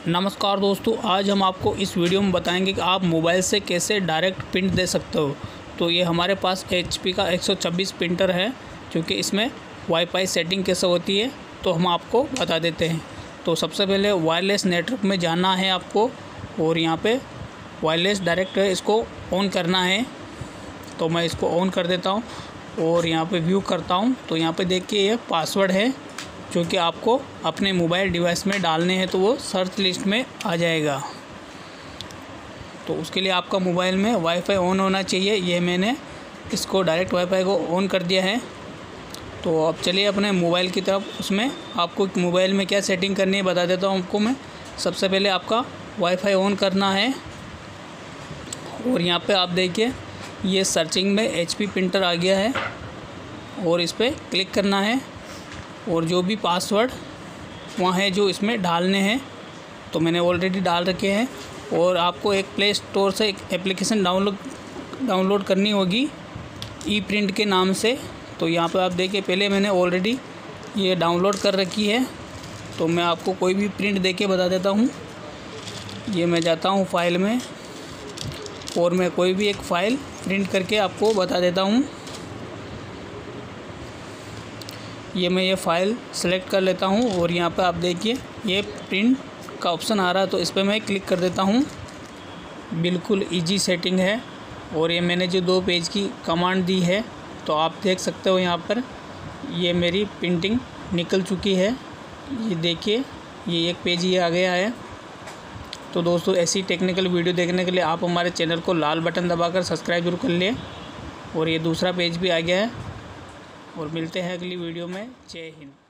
नमस्कार दोस्तों, आज हम आपको इस वीडियो में बताएंगे कि आप मोबाइल से कैसे डायरेक्ट प्रिंट दे सकते हो। तो ये हमारे पास HP का 126 प्रिंटर है, क्योंकि इसमें वाईफाई सेटिंग कैसे होती है तो हम आपको बता देते हैं। तो सबसे पहले वायरलेस नेटवर्क में जाना है आपको, और यहाँ पे वायरलेस डायरेक्ट है, इसको ऑन करना है। तो मैं इसको ऑन कर देता हूँ और यहाँ पे व्यू करता हूँ। तो यहाँ पे देखिए ये पासवर्ड है जो कि आपको अपने मोबाइल डिवाइस में डालने हैं, तो वो सर्च लिस्ट में आ जाएगा। तो उसके लिए आपका मोबाइल में वाईफाई ऑन होना चाहिए। ये मैंने इसको डायरेक्ट वाईफाई को ऑन कर दिया है। तो अब चलिए अपने मोबाइल की तरफ। उसमें आपको मोबाइल में क्या सेटिंग करनी है बता देता हूँ आपको मैं। सबसे पहले आपका वाईफाई ऑन करना है, और यहाँ पे आप देखिए ये सर्चिंग में HP प्रिंटर आ गया है, और इस पर क्लिक करना है। और जो भी पासवर्ड वहाँ है जो इसमें डालने हैं, तो मैंने ऑलरेडी डाल रखे हैं। और आपको एक प्ले स्टोर से एक एप्लीकेशन डाउनलोड करनी होगी ई-प्रिंट के नाम से। तो यहाँ पे आप देखिए पहले मैंने ऑलरेडी ये डाउनलोड कर रखी है। तो मैं आपको कोई भी प्रिंट देके बता देता हूँ। ये मैं जाता हूँ फाइल में, और मैं कोई भी एक फ़ाइल प्रिंट करके आपको बता देता हूँ। ये फ़ाइल सेलेक्ट कर लेता हूँ, और यहाँ पे आप देखिए ये प्रिंट का ऑप्शन आ रहा है, तो इस पर मैं क्लिक कर देता हूँ। बिल्कुल इजी सेटिंग है। और ये मैंने जो 2 पेज की कमांड दी है, तो आप देख सकते हो यहाँ पर ये मेरी प्रिंटिंग निकल चुकी है। ये देखिए ये एक पेज ये आ गया है। तो दोस्तों ऐसी टेक्निकल वीडियो देखने के लिए आप हमारे चैनल को लाल बटन दबाकर सब्सक्राइब जरूर कर लिए। और ये दूसरा पेज भी आ गया है। और मिलते हैं अगली वीडियो में। जय हिंद।